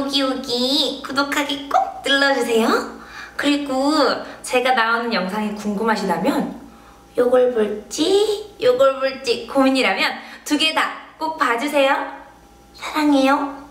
여기 구독하기 꼭 눌러주세요. 그리고 제가 나오는 영상이 궁금하시다면 요걸 볼지 요걸 볼지 고민이라면 두 개 다 꼭 봐주세요. 사랑해요.